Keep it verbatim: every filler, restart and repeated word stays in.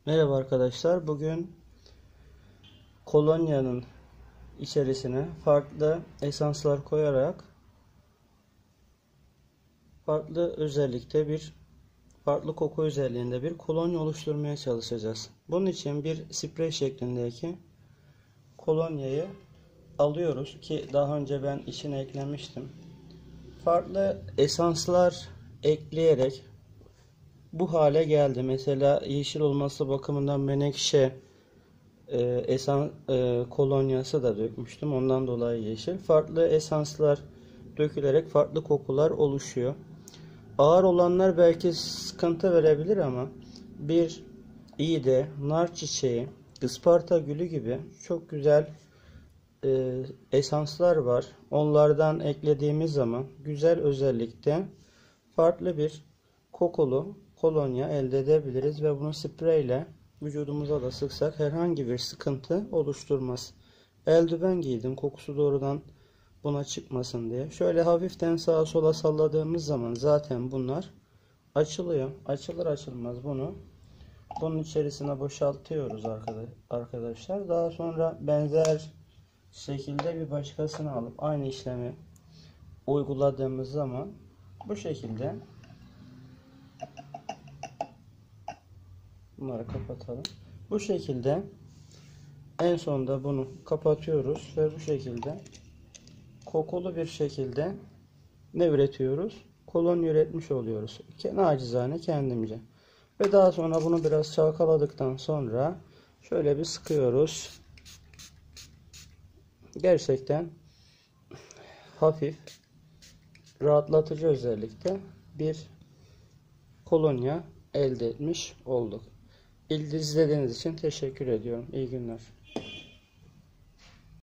Merhaba arkadaşlar. Bugün kolonyanın içerisine farklı esanslar koyarak farklı özellikte bir farklı koku özelliğinde bir kolonya oluşturmaya çalışacağız. Bunun için bir sprey şeklindeki kolonyayı alıyoruz ki daha önce ben içine eklemiştim. Farklı esanslar ekleyerek bu hale geldi. Mesela yeşil olması bakımından menekşe e, esans e, kolonyası da dökmüştüm. Ondan dolayı yeşil. Farklı esanslar dökülerek farklı kokular oluşuyor. Ağır olanlar belki sıkıntı verebilir ama bir iğde, nar çiçeği, Isparta gülü gibi çok güzel e, esanslar var. Onlardan eklediğimiz zaman güzel özellikte farklı bir kokulu kolonya elde edebiliriz ve bunu spreyle vücudumuza da sıksak herhangi bir sıkıntı oluşturmaz. Eldiven giydim kokusu doğrudan buna çıkmasın diye. Şöyle hafiften sağa sola salladığımız zaman zaten bunlar açılıyor. Açılır açılmaz bunu bunun içerisine boşaltıyoruz arkadaşlar. Daha sonra benzer şekilde bir başkasını alıp aynı işlemi uyguladığımız zaman bu şekilde bunları kapatalım. Bu şekilde en sonunda bunu kapatıyoruz ve bu şekilde kokulu bir şekilde ne üretiyoruz? Kolonya üretmiş oluyoruz. Nacizane kendimce. Ve daha sonra bunu biraz çalkaladıktan sonra şöyle bir sıkıyoruz. Gerçekten hafif, rahatlatıcı özellikle bir kolonya elde etmiş olduk. İzlediğiniz için teşekkür ediyorum. İyi günler.